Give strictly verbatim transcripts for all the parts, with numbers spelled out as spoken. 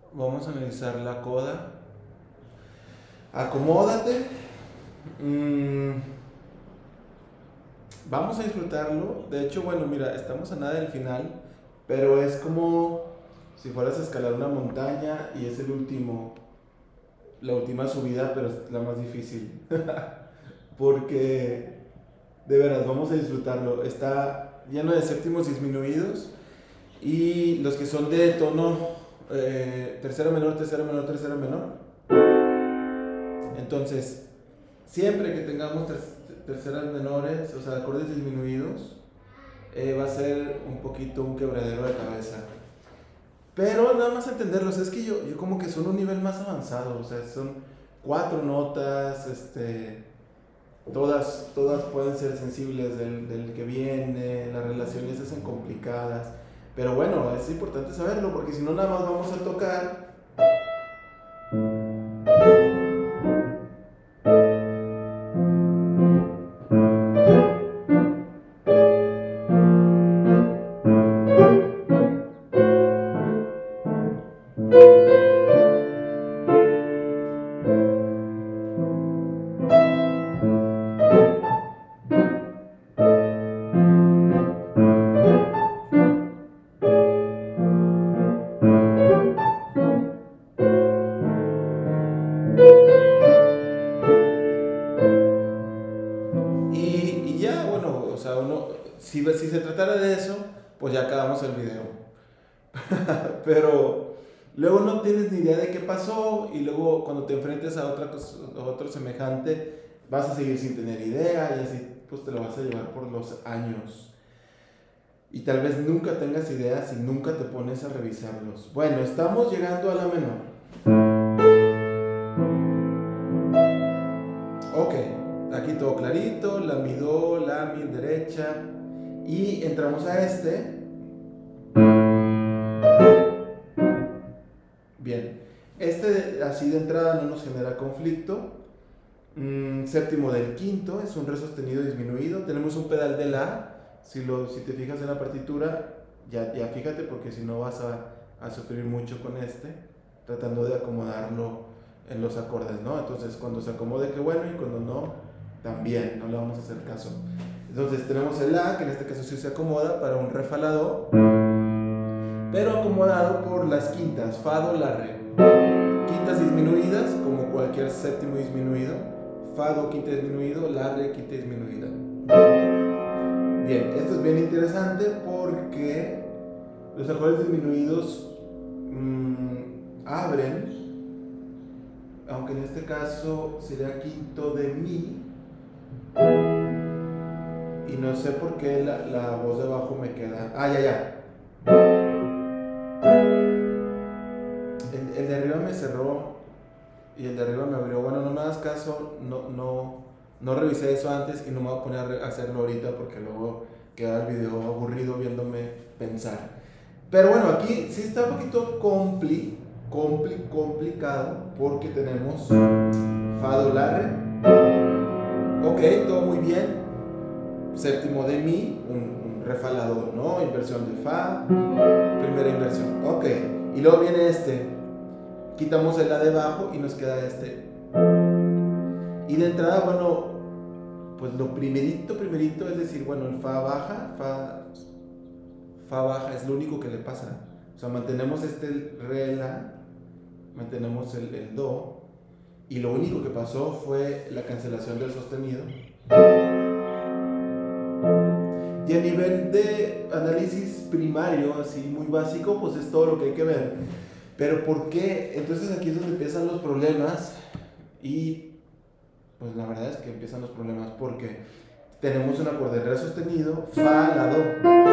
Vamos a analizar la coda. Acomódate. Mm, vamos a disfrutarlo. De hecho, bueno, mira, estamos a nada del final, pero es como si fueras a escalar una montaña y es el último, la última subida, pero es la más difícil. Porque, de veras, vamos a disfrutarlo. Está lleno de séptimos disminuidos y los que son de tono eh, tercera menor, tercera menor, tercera menor. Entonces, siempre que tengamos ter terceras menores, o sea, acordes disminuidos, eh, va a ser un poquito un quebradero de cabeza. Pero nada más entenderlos, es que yo, yo como que son un nivel más avanzado, o sea, son cuatro notas, este, todas, todas pueden ser sensibles del, del que viene, las relaciones se hacen complicadas. Pero bueno, es importante saberlo, porque si no nada más vamos a tocar. Y, y ya, bueno, o sea, uno, si, si se tratara de eso, pues ya acabamos el video. Pero luego no tienes ni idea de qué pasó y luego cuando te enfrentes a, otra cosa, a otro semejante vas a seguir sin tener idea y así pues te lo vas a llevar por los años. Y tal vez nunca tengas idea si nunca te pones a revisarlos. Bueno, estamos llegando a la menor. Ok, aquí todo clarito, la mi do, la mi derecha. Y entramos a este. Bien, este así de entrada no nos genera conflicto. Mm, séptimo del quinto es un re sostenido disminuido. Tenemos un pedal de la. Si, lo, si te fijas en la partitura, ya, ya fíjate porque si no vas a, a sufrir mucho con este, tratando de acomodarlo en los acordes, ¿no? Entonces cuando se acomode, qué bueno, y cuando no, también, no le vamos a hacer caso. Entonces tenemos el la, que en este caso sí se acomoda para un re fa la do, pero acomodado por las quintas, fa, do, la, re. Quintas disminuidas, como cualquier séptimo disminuido. Fa, do, quinta disminuido, la, re, quinta disminuida. Bien, esto es bien interesante porque los acordes disminuidos mmm, abren, aunque en este caso sería quinto de mi, y no sé por qué la, la voz de abajo me queda. Ah, ya, ya. El, el de arriba me cerró y el de arriba me abrió. Bueno, no me hagas caso, no, no, no revisé eso antes y no me voy a poner a hacerlo ahorita porque luego queda el video aburrido viéndome pensar. Pero bueno, aquí sí está un poquito compli, compli, complicado porque tenemos fa, do, la, re. Ok, todo muy bien. Séptimo de mi, un, un re, fa, la, do, ¿no? Inversión de fa, primera inversión. Ok, y luego viene este. Quitamos el la de abajo y nos queda este. Y de entrada, bueno, pues lo primerito, primerito es decir, bueno, el fa baja, fa, fa baja es lo único que le pasa. O sea, mantenemos este re, la, mantenemos el, el do, y lo único que pasó fue la cancelación del sostenido. Y a nivel de análisis primario, así muy básico, pues es todo lo que hay que ver. Pero ¿por qué? Entonces aquí es donde empiezan los problemas y pues la verdad es que empiezan los problemas porque tenemos un acorde re sostenido, fa, la, do.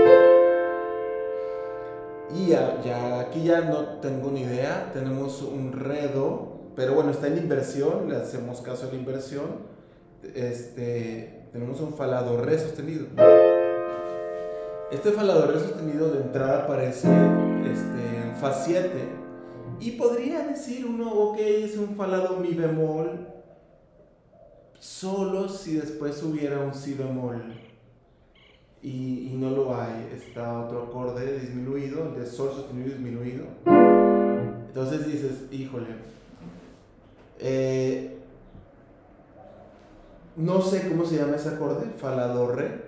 Y ya, ya aquí ya no tengo ni idea, tenemos un re, do, pero bueno, está en inversión, le hacemos caso a la inversión. Este, tenemos un fa, la, do, re sostenido. Este fa, la, do, re sostenido de entrada aparece este, en fa siete. Y podría decir uno, ok, es un fa, la, do, mi bemol, solo si después hubiera un si bemol. Y, y no lo hay, está otro acorde disminuido, el de sol sostenido disminuido. Entonces Entonces dices, híjole, eh, no sé cómo se llama ese acorde, fa, la, do, re.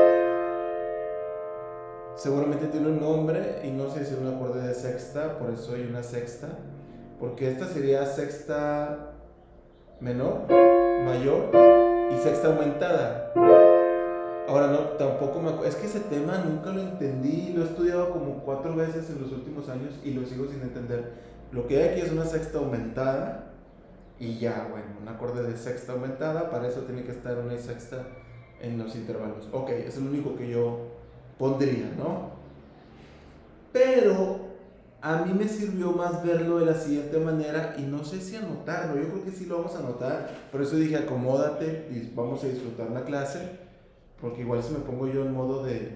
Seguramente tiene un nombre y no sé si es un acorde de sexta, por eso hay una sexta. Porque esta sería sexta menor, mayor y sexta aumentada. Ahora no, tampoco me acuerdo, es que ese tema nunca lo entendí, lo he estudiado como cuatro veces en los últimos años y lo sigo sin entender. Lo que hay aquí es una sexta aumentada y ya, bueno, un acorde de sexta aumentada, para eso tiene que estar una sexta en los intervalos. Ok, es el único que yo pondría, ¿no? Pero a mí me sirvió más verlo de la siguiente manera y no sé si anotarlo, yo creo que sí lo vamos a anotar, por eso dije acomódate y vamos a disfrutar la clase. Porque igual si me pongo yo en modo de,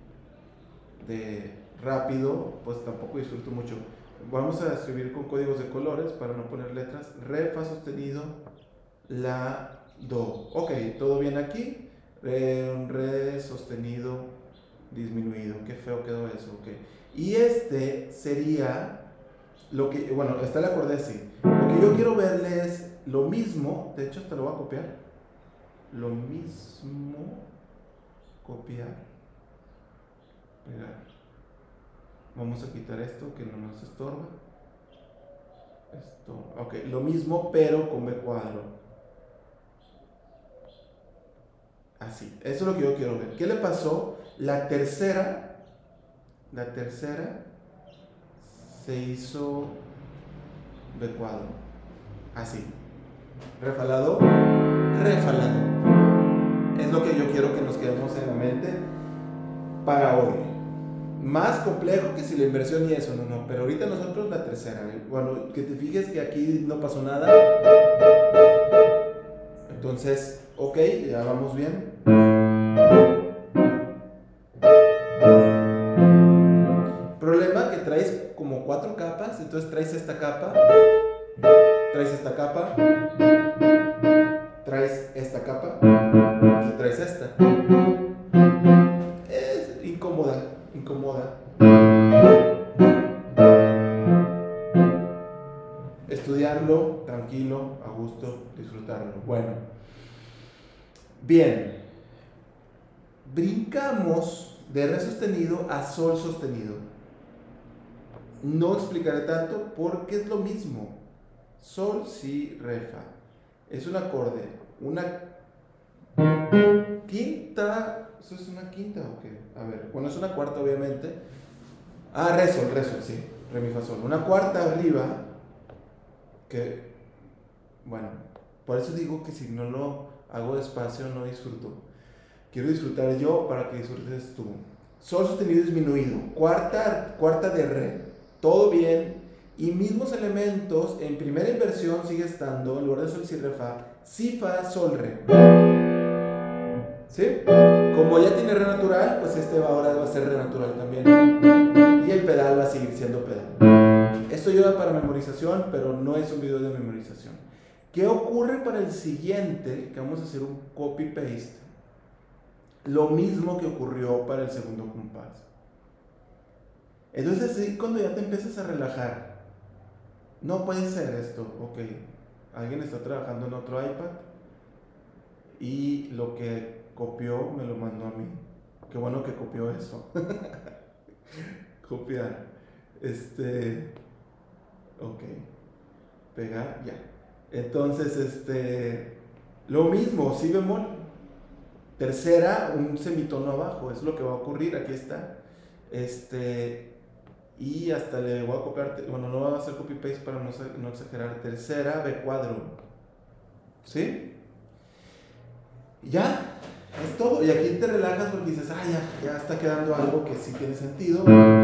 de rápido, pues tampoco disfruto mucho. Vamos a escribir con códigos de colores para no poner letras. Re, fa sostenido, la, do. Ok, todo bien aquí. Re, re sostenido, disminuido. Qué feo quedó eso. Ok. Y este sería lo que, bueno, está el acorde así. Lo que yo quiero verle es lo mismo. De hecho, hasta lo voy a copiar. Lo mismo. Copiar, pegar. Vamos a quitar esto que no nos estorba. Esto, ok, lo mismo pero con B cuadro. Así, eso es lo que yo quiero ver. ¿Qué le pasó? La tercera, la tercera se hizo B cuadro. Así. Refalado, refalado. Es lo que yo quiero que nos quedemos en la mente para hoy. Más complejo que si la inversión y eso, no, no. Pero ahorita nosotros la tercera. Bueno, que te fijes que aquí no pasó nada. Entonces, ok, ya vamos bien. Problema que traes como cuatro capas. Entonces traes esta capa. Traes esta capa. Traes esta capa. Y traes esta. Es incómoda, incómoda. Estudiarlo tranquilo, a gusto, disfrutarlo. Bueno, bien. Brincamos de re sostenido a sol sostenido. No explicaré tanto porque es lo mismo. Sol, si, re, fa. Es un acorde, una quinta. ¿Eso es una quinta o qué? A ver, bueno, es una cuarta obviamente. Ah, re, sol, re, sol, sí. Re, mi, fa, sol. Una cuarta arriba. Que, bueno, por eso digo que si no lo hago despacio no disfruto. Quiero disfrutar yo para que disfrutes tú. Sol sostenido disminuido. Cuarta, cuarta de re. Todo bien. Y mismos elementos, en primera inversión sigue estando, en lugar de sol, si, re, fa, si, fa, sol, re. ¿Sí? Como ya tiene re natural, pues este va ahora va a ser re natural también. Y el pedal va a seguir siendo pedal. Esto ayuda para memorización, pero no es un video de memorización. ¿Qué ocurre para el siguiente? Que vamos a hacer un copy-paste. Lo mismo que ocurrió para el segundo compás. Entonces, sí, cuando ya te empiezas a relajar. No puede ser esto, ok. Alguien está trabajando en otro iPad y lo que copió me lo mandó a mí. Qué bueno que copió eso. Copiar. Este. Ok. Pegar, ya. Entonces, este. Lo mismo, si bemol. Tercera, un semitono abajo. Es lo que va a ocurrir. Aquí está. Este. Y hasta le voy a copiar, bueno, no voy a hacer copy paste para no, no exagerar. Tercera, B cuadro. ¿Sí? Ya, es todo. Y aquí te relajas porque dices, ah, ya, ya está quedando algo que sí tiene sentido.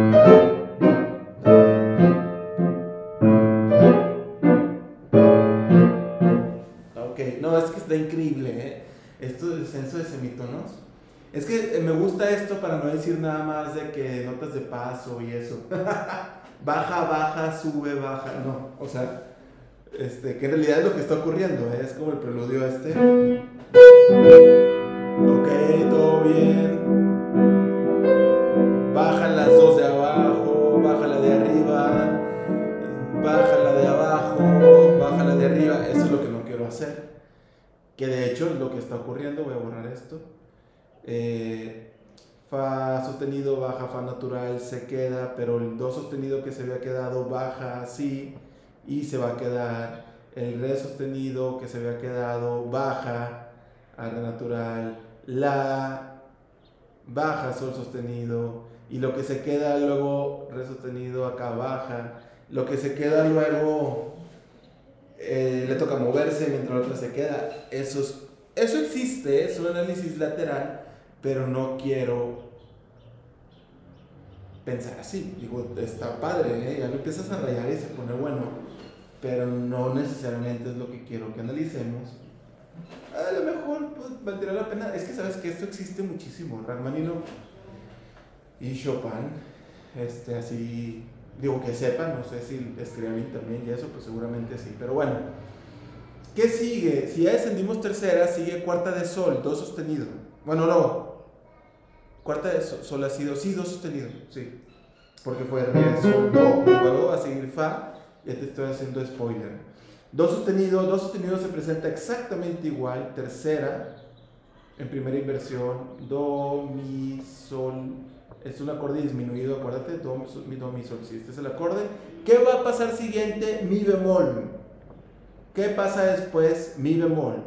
Ok, no, es que está increíble, ¿eh? Esto del descenso de semitonos. Es que me gusta esto para no decir nada más de que notas de paso y eso. Baja, baja, sube, baja. No, o sea, este, que en realidad es lo que está ocurriendo, ¿eh? Es como el preludio este. Ok, todo bien. Baja las dos de abajo, baja la de arriba, baja que de hecho es lo que está ocurriendo. Voy a borrar esto. Eh, Fa sostenido baja, Fa natural se queda, pero el Do sostenido que se había quedado baja así y se va a quedar. El Re sostenido que se había quedado baja a Re natural, La baja, Sol sostenido, y lo que se queda luego Re sostenido acá baja, lo que se queda luego eh, le toca moverse mientras la otra se queda. Eso, es, eso existe, es un análisis lateral, pero no quiero pensar así. Digo, está padre, ¿eh? Ya lo empiezas a rayar y se pone bueno, pero no necesariamente es lo que quiero que analicemos. A lo mejor pues, valdría la pena. Es que sabes que esto existe muchísimo. Rachmaninoff y Chopin, este, así, digo que sepan, no sé si Scriabin también y eso, pues seguramente sí. Pero bueno, ¿qué sigue? Si ya descendimos tercera, sigue cuarta de Sol, Do sostenido. Bueno, no. Cuarta de Sol, sol ha sido, sí, Do sostenido, sí. Porque fue Re, Sol, Do, y luego va a seguir Fa. Ya te estoy haciendo spoiler. Do sostenido, Do sostenido se presenta exactamente igual, tercera, en primera inversión, Do, Mi, Sol, es un acorde disminuido, acuérdate, Do, Mi, Do, Mi, Sol, si este es el acorde. ¿Qué va a pasar siguiente? Mi bemol. ¿Qué pasa después? Mi bemol.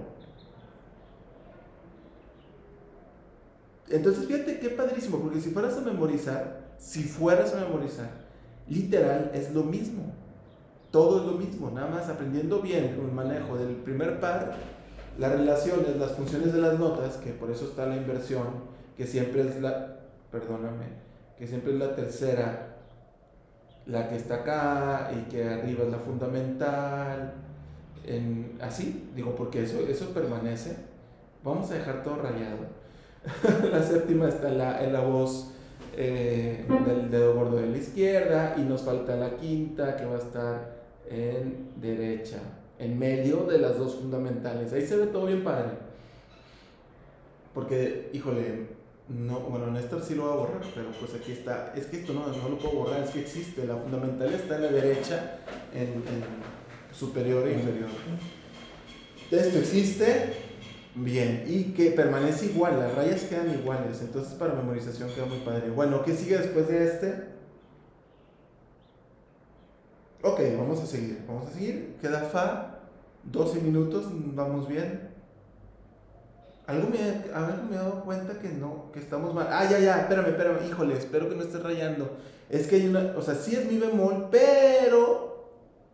Entonces fíjate qué padrísimo, porque si fueras a memorizar, si fueras a memorizar, literal es lo mismo. Todo es lo mismo, nada más aprendiendo bien el manejo del primer par, las relaciones, las funciones de las notas, que por eso está la inversión, que siempre es la, perdóname, que siempre es la tercera, la que está acá y que arriba es la fundamental, en, así, digo, porque eso, eso permanece. Vamos a dejar todo rayado. La séptima está en la, en la voz eh, del dedo gordo de la izquierda y nos falta la quinta que va a estar en derecha, en medio de las dos fundamentales. Ahí se ve todo bien padre. Porque, híjole, no, bueno, Néstor sí lo va a borrar, pero pues aquí está. Es que esto no, no lo puedo borrar, es que existe. La fundamental está en la derecha, en, en superior e inferior. Esto existe, bien, y que permanece igual, las rayas quedan iguales. Entonces, para memorización queda muy padre. Bueno, ¿qué sigue después de este? Ok, vamos a seguir, vamos a seguir. Queda Fa, doce minutos, vamos bien. Algo me, algo me he dado cuenta que no, que estamos mal. Ah, ya, ya, espérame, espérame, híjole, espero que no estés rayando. Es que hay una, o sea, sí es mi bemol, pero,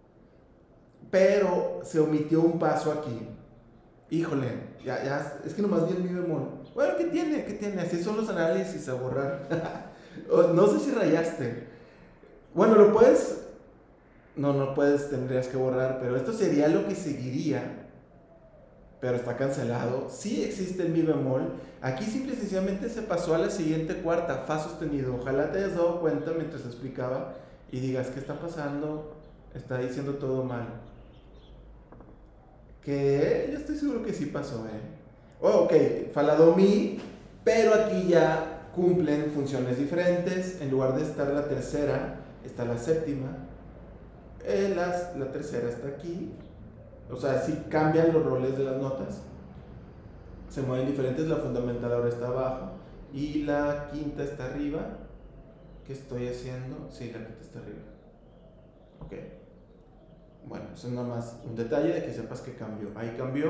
pero se omitió un paso aquí. Híjole, ya, ya, es que nomás vi el mi bemol. Bueno, ¿qué tiene? ¿Qué tiene? Así son los análisis a borrar. No sé si rayaste. Bueno, lo puedes... No, no puedes, tendrías que borrar, pero esto sería lo que seguiría, pero está cancelado. Sí existe el mi bemol. Aquí simple y sencillamente se pasó a la siguiente cuarta, Fa sostenido. Ojalá te hayas dado cuenta mientras explicaba y digas, ¿qué está pasando? Está diciendo todo mal. Que yo estoy seguro que sí pasó, ¿eh? Oh, ok, Fa la do mi, pero aquí ya cumplen funciones diferentes. En lugar de estar la tercera, está la séptima. Eh, las, la tercera está aquí. O sea, sí cambian los roles de las notas. Se mueven diferentes. La fundamental ahora está abajo. Y la quinta está arriba. ¿Qué estoy haciendo? Sí, la quinta está arriba. Ok. Bueno, eso es nada más un detalle de que sepas que cambió. Ahí cambió.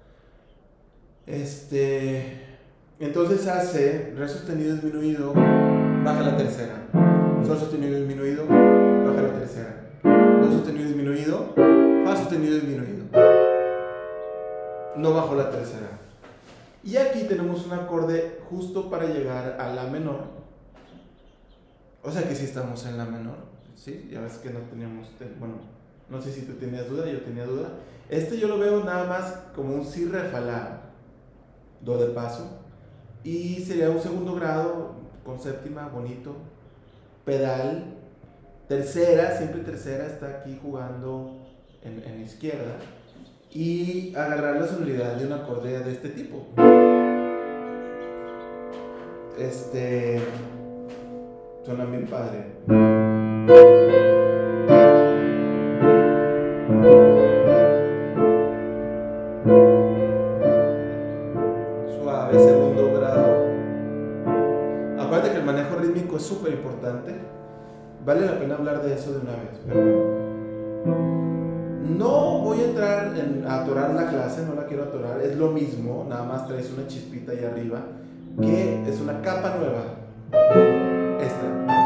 Este. Entonces hace Re sostenido disminuido, baja la tercera. Sol sostenido disminuido, baja la tercera. Do sostenido disminuido, Fa sostenido disminuido. No bajo la tercera. Y aquí tenemos un acorde justo para llegar a La menor. O sea que sí estamos en La menor. ¿Sí? Ya ves que no teníamos... Bueno, no sé si tú tenías duda, yo tenía duda. Este yo lo veo nada más como un Si, Re, Fa, La, Do de paso. Y sería un segundo grado con séptima, bonito. Pedal. Tercera, siempre tercera está aquí jugando en, en la izquierda. Y agarrar la sonoridad de un acorde de este tipo. Este. Suena bien padre. vale la pena hablar de eso de una vez, pero bueno. No voy a entrar en, a atorar la clase, no la quiero atorar, es lo mismo, nada más traes una chispita ahí arriba, que es una capa nueva, esta.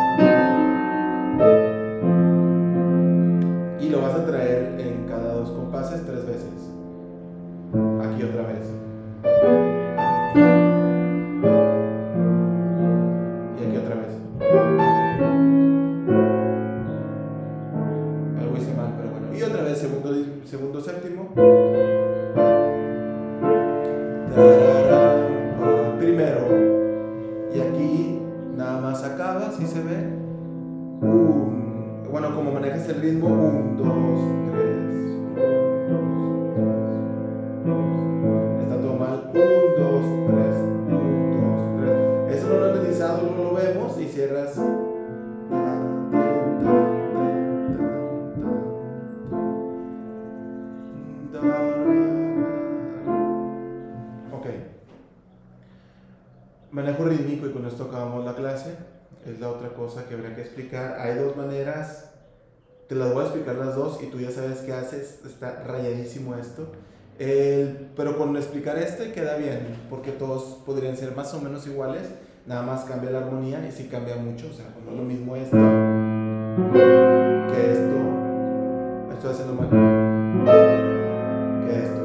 Y lo vas a traer en cada dos compases tres veces. Aquí otra vez. Y aquí otra vez. Algo hice mal, pero bueno. Y otra vez, segundo, segundo séptimo. Primero. Y aquí nada más acaba, si se ve. Un, bueno, como manejas el ritmo, un, dos, tres. Está todo mal. Un, dos, tres. Un, dos, tres. Eso no lo he analizado, luego lo vemos y cierras. Ok. Manejo rítmico y con esto acabamos la clase. Es la otra cosa que habría que explicar. Hay dos maneras. Te las voy a explicar las dos y tú ya sabes qué haces. Está rayadísimo esto. El, pero con explicar este queda bien, porque todos podrían ser más o menos iguales, nada más cambia la armonía y sí cambia mucho, o sea, no es lo mismo esto que esto, estoy haciendo mal, que esto,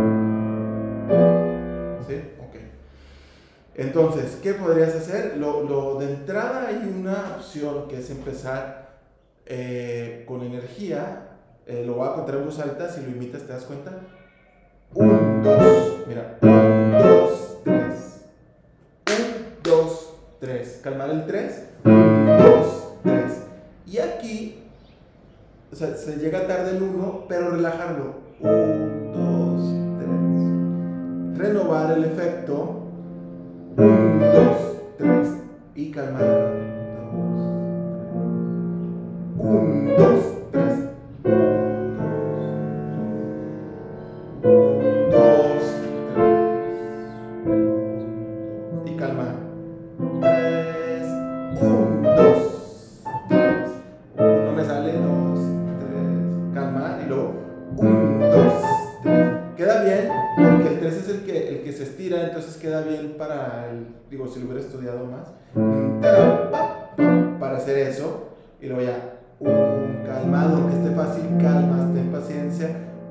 ¿sí? Ok. Entonces, ¿qué podrías hacer? Lo, lo de entrada hay una opción que es empezar eh, con energía, eh, lo voy a contar en voz alta, si lo imitas te das cuenta. Un, dos, mira, un, dos, tres. Un, dos, tres. Calmar el tres. Un, dos, tres. Y aquí, o sea, se llega tarde el uno, pero relajarlo. Un, dos, tres. Renovar el efecto. Un, dos, tres. Y calmar. Un, dos, tres. Entonces queda bien para el, digo, si lo hubiera estudiado más, para hacer eso, y luego ya, un calmado, que esté fácil, calmas, ten paciencia,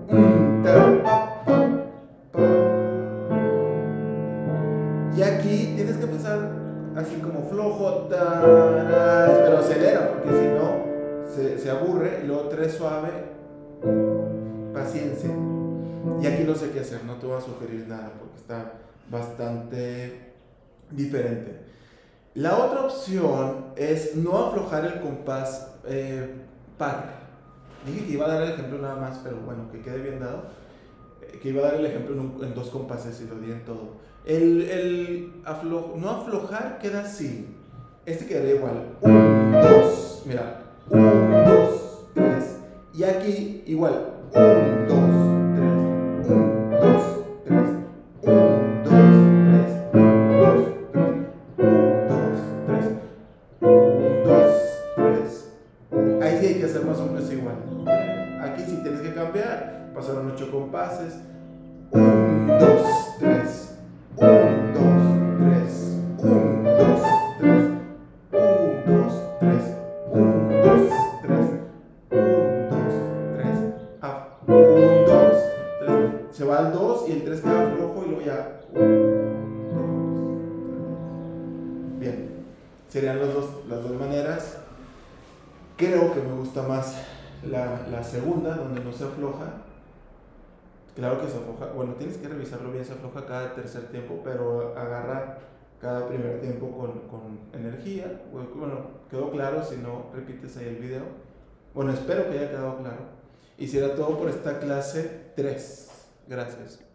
y aquí tienes que empezar así como flojo, pero acelera, porque si no, se, se aburre, y luego tres suave, paciencia. Y aquí no sé qué hacer, no te voy a sugerir nada porque está bastante diferente. La otra opción es no aflojar el compás eh, par. Dije que iba a dar el ejemplo nada más, pero bueno, que quede bien dado. Eh, que iba a dar el ejemplo en, un, en dos compases y lo di en todo. El, el aflo, no aflojar queda así. Este quedaría igual. Un, dos, mira. Un, dos, tres. Y aquí igual. Un, dos. Un, dos, tres, un, dos, tres, un, dos, tres, un, dos, tres, un, dos, tres. Ahí sí hay que hacer más o menos igual. Aquí sí tienes que cambiar. Pasaron ocho compases. Un, dos, tres, un, dos, tres, un, dos, tres, un, dos, tres, un, dos, tres, un, dos, tres, ah, un, dos. Se va al dos y el tres queda flojo y luego ya. Bien, serían los dos, las dos maneras. Creo que me gusta más la, la segunda, donde no se afloja. Claro que se afloja, bueno, tienes que revisarlo bien, se afloja cada tercer tiempo, pero agarra cada primer tiempo con, con energía. Bueno, quedó claro, si no, repites ahí el video. Bueno, espero que haya quedado claro. Y será todo por esta clase tres. Gracias.